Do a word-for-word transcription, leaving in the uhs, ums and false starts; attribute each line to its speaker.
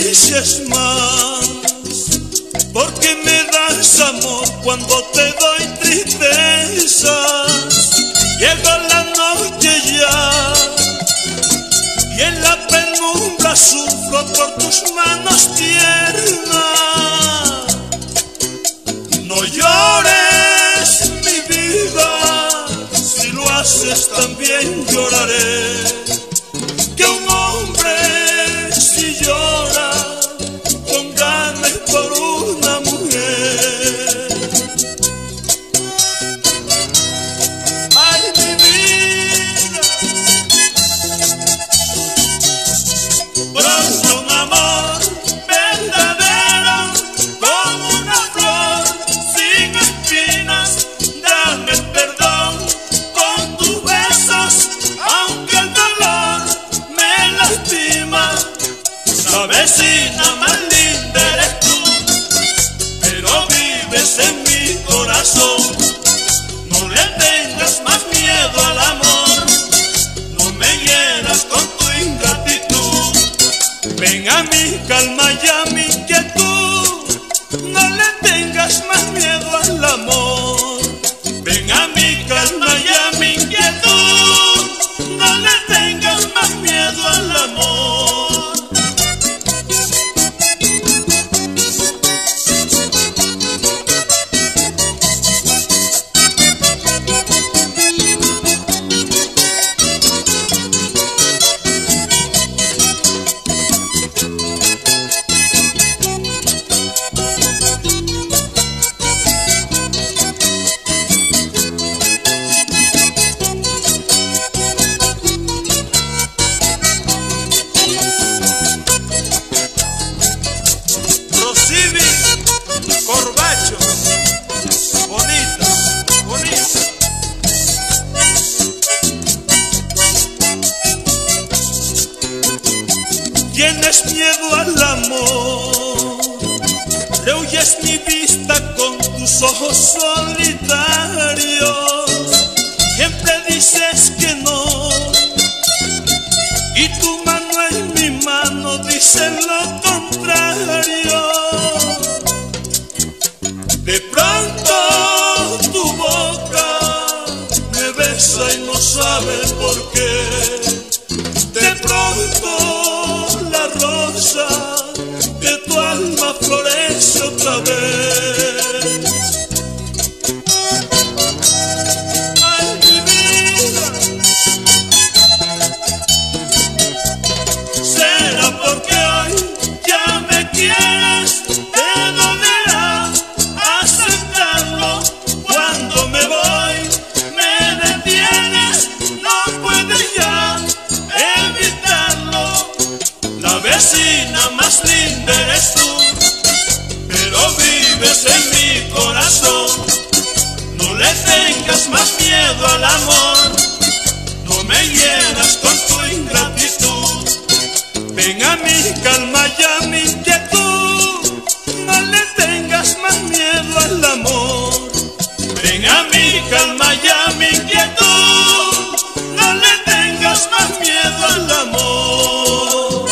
Speaker 1: dices más? ¿Por qué me das amor cuando te doy tristezas? Llega la noche ya y en la penumbra sufro por tus manos tiernas. No llores, mi vida, si lo haces también lloraré. Que un hombre si llora con ganas por una mujer. Ay, mi vida, pronto un amor verdadero como una flor sin espinas. Dame el perdón con tus besos, aunque el dolor me lastima. La vecina más linda eres tú, pero vives en mi corazón. No le tengas más miedo al amor, no me hieras con tu ingratitud. Ven a mi calma y a mi quietud, no le tengas más miedo al amor. Ven a mi calma y a mi quietud, no le tengas más miedo al amor. Tienes miedo al amor, rehuyes mi vista con tus ojos solitarios. Siempre dices que no, y tu mano en mi mano dice lo contrario. De pronto tu boca me besa y no sabes por qué. De pronto la rosa de tu alma florece otra vez. Ay, mi vida, será porque hoy ya me quieres, te dolerá aceptarlo. Cuando me voy me detienes, no puedes ya evitarlo. La vecina más linda eres tú, pero vives en mi corazón. No le tengas más miedo al amor, no me hieras con tu ingratitud. Ven a mi calma y a mi quietud, no le tengas más miedo al amor. Ven a mi calma y a mi quietud, no le tengas más miedo al amor.